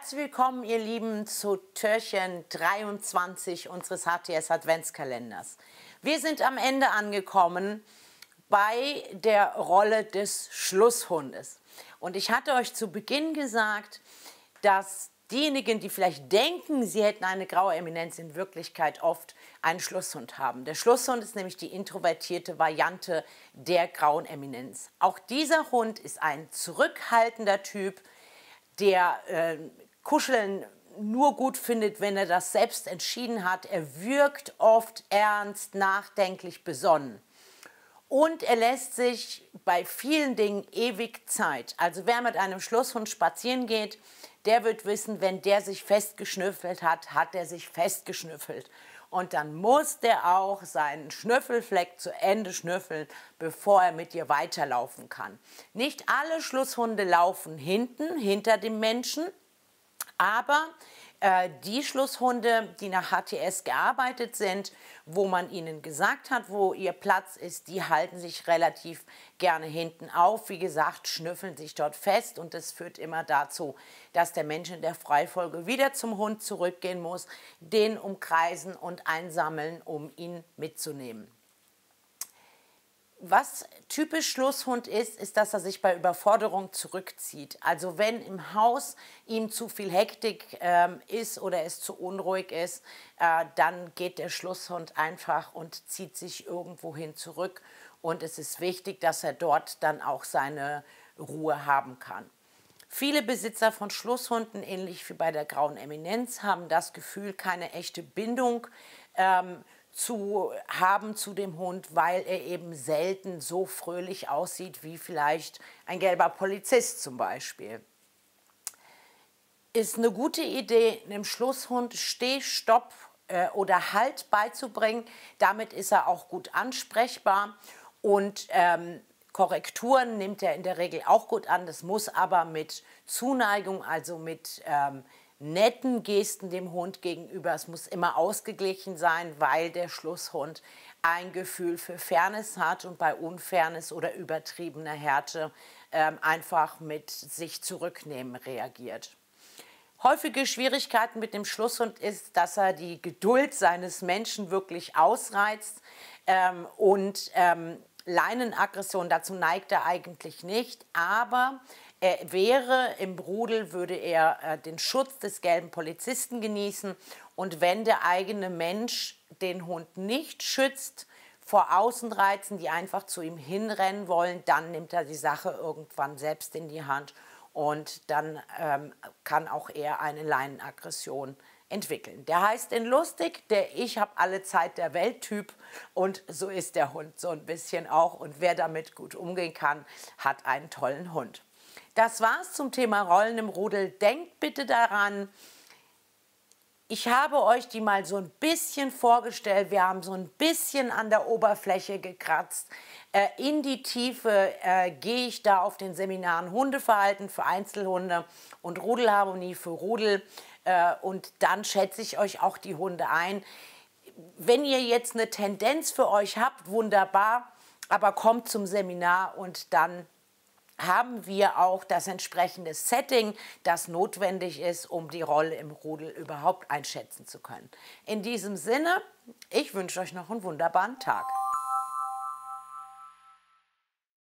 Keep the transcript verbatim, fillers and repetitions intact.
Herzlich willkommen, ihr Lieben, zu Türchen dreiundzwanzig unseres H T S Adventskalenders. Wir sind am Ende angekommen bei der Rolle des Schlusshundes. Und ich hatte euch zu Beginn gesagt, dass diejenigen, die vielleicht denken, sie hätten eine graue Eminenz, in Wirklichkeit oft einen Schlusshund haben. Der Schlusshund ist nämlich die introvertierte Variante der grauen Eminenz. Auch dieser Hund ist ein zurückhaltender Typ, der äh, Kuscheln nur gut findet, wenn er das selbst entschieden hat. Er wirkt oft ernst, nachdenklich, besonnen. Und er lässt sich bei vielen Dingen ewig Zeit. Also wer mit einem Schlusshund spazieren geht, der wird wissen, wenn der sich festgeschnüffelt hat, hat er sich festgeschnüffelt. Und dann muss der auch seinen Schnüffelfleck zu Ende schnüffeln, bevor er mit dir weiterlaufen kann. Nicht alle Schlusshunde laufen hinten, hinter dem Menschen, aber äh, die Schlusshunde, die nach H T S gearbeitet sind, wo man ihnen gesagt hat, wo ihr Platz ist, die halten sich relativ gerne hinten auf. Wie gesagt, schnüffeln sich dort fest und das führt immer dazu, dass der Mensch in der Freifolge wieder zum Hund zurückgehen muss, den umkreisen und einsammeln, um ihn mitzunehmen. Was typisch Schlusshund ist, ist, dass er sich bei Überforderung zurückzieht. Also wenn im Haus ihm zu viel Hektik ähm, ist oder es zu unruhig ist, äh, dann geht der Schlusshund einfach und zieht sich irgendwohin zurück. Und es ist wichtig, dass er dort dann auch seine Ruhe haben kann. Viele Besitzer von Schlusshunden, ähnlich wie bei der grauen Eminenz, haben das Gefühl, keine echte Bindung ähm, zu haben zu dem Hund, weil er eben selten so fröhlich aussieht wie vielleicht ein gelber Polizist zum Beispiel. Ist eine gute Idee, einem Schlusshund Steh, Stopp äh, oder Halt beizubringen. Damit ist er auch gut ansprechbar und ähm, Korrekturen nimmt er in der Regel auch gut an. Das muss aber mit Zuneigung, also mit ähm, netten Gesten dem Hund gegenüber. Es muss immer ausgeglichen sein, weil der Schlusshund ein Gefühl für Fairness hat und bei Unfairness oder übertriebener Härte ähm, einfach mit sich zurücknehmen reagiert. Häufige Schwierigkeiten mit dem Schlusshund ist, dass er die Geduld seines Menschen wirklich ausreizt ähm, und ähm, Leinenaggression, dazu neigt er eigentlich nicht, aber er wäre im Rudel, würde er äh, den Schutz des gelben Polizisten genießen und wenn der eigene Mensch den Hund nicht schützt vor Außenreizen, die einfach zu ihm hinrennen wollen, dann nimmt er die Sache irgendwann selbst in die Hand und dann ähm, kann auch er eine Leinenaggression entwickeln. Der heißt in lustig, der Ich habe alle Zeit der Welt Typ und so ist der Hund so ein bisschen auch und wer damit gut umgehen kann, hat einen tollen Hund. Das war's zum Thema Rollen im Rudel. Denkt bitte daran, ich habe euch die mal so ein bisschen vorgestellt. Wir haben so ein bisschen an der Oberfläche gekratzt. Äh, in die Tiefe äh, gehe ich da auf den Seminaren Hundeverhalten für Einzelhunde und Rudelharmonie für Rudel. Äh, und dann schätze ich euch auch die Hunde ein. Wenn ihr jetzt eine Tendenz für euch habt, wunderbar, aber kommt zum Seminar und dann haben wir auch das entsprechende Setting, das notwendig ist, um die Rolle im Rudel überhaupt einschätzen zu können. In diesem Sinne, ich wünsche euch noch einen wunderbaren Tag.